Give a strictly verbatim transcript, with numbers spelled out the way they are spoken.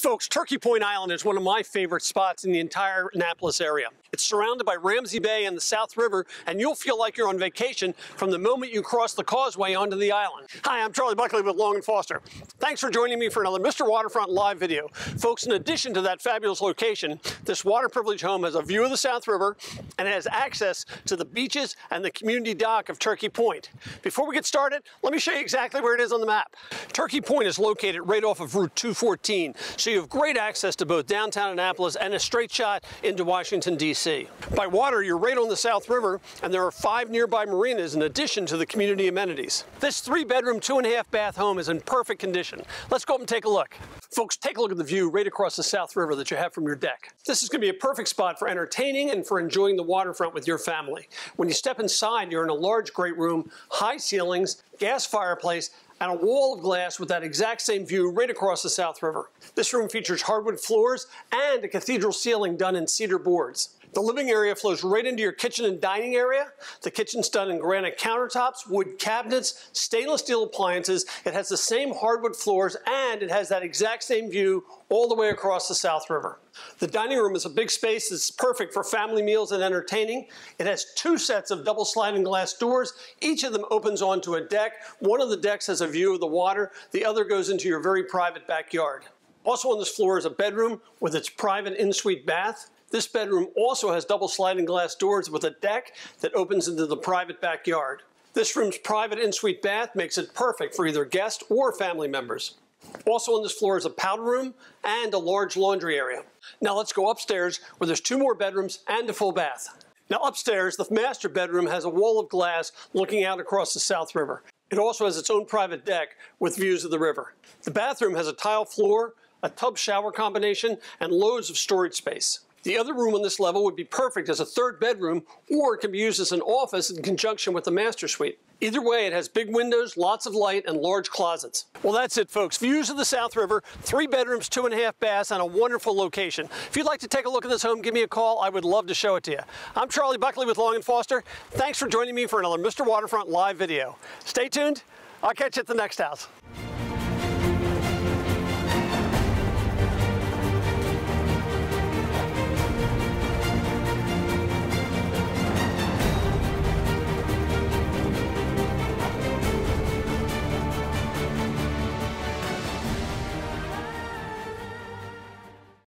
Folks, Turkey Point Island is one of my favorite spots in the entire Annapolis area. It's surrounded by Ramsey Bay and the South River, and you'll feel like you're on vacation from the moment you cross the causeway onto the island. Hi, I'm Charlie Buckley with Long and Foster. Thanks for joining me for another Mister Waterfront live video. Folks, in addition to that fabulous location, this water privilege home has a view of the South River and it has access to the beaches and the community dock of Turkey Point. Before we get started, let me show you exactly where it is on the map. Turkey Point is located right off of Route two fourteen, so you have great access to both downtown Annapolis and a straight shot into Washington, D C By water, you're right on the South River, and there are five nearby marinas in addition to the community amenities. This three-bedroom, two-and-a-half bath home is in perfect condition. Let's go up and take a look. Folks, take a look at the view right across the South River that you have from your deck. This is going to be a perfect spot for entertaining and for enjoying the waterfront with your family. When you step inside, you're in a large, great room, high ceilings, gas fireplace, and a wall of glass with that exact same view right across the South River. This room features hardwood floors and a cathedral ceiling done in cedar boards. The living area flows right into your kitchen and dining area. The kitchen's done in granite countertops, wood cabinets, stainless steel appliances. It has the same hardwood floors, and it has that exact same view all the way across the South River. The dining room is a big space that's perfect for family meals and entertaining. It has two sets of double sliding glass doors. Each of them opens onto a deck. One of the decks has a view of the water. The other goes into your very private backyard. Also on this floor is a bedroom with its private in-suite bath. This bedroom also has double sliding glass doors with a deck that opens into the private backyard. This room's private in-suite bath makes it perfect for either guests or family members. Also on this floor is a powder room and a large laundry area. Now let's go upstairs where there's two more bedrooms and a full bath. Now upstairs, the master bedroom has a wall of glass looking out across the South River. It also has its own private deck with views of the river. The bathroom has a tile floor, a tub shower combination, and loads of storage space. The other room on this level would be perfect as a third bedroom, or it can be used as an office in conjunction with the master suite. Either way, it has big windows, lots of light, and large closets. Well, that's it, folks. Views of the South River, three bedrooms, two and a half baths, and a wonderful location. If you'd like to take a look at this home, give me a call. I would love to show it to you. I'm Charlie Buckley with Long and Foster. Thanks for joining me for another Mister Waterfront live video. Stay tuned. I'll catch you at the next house.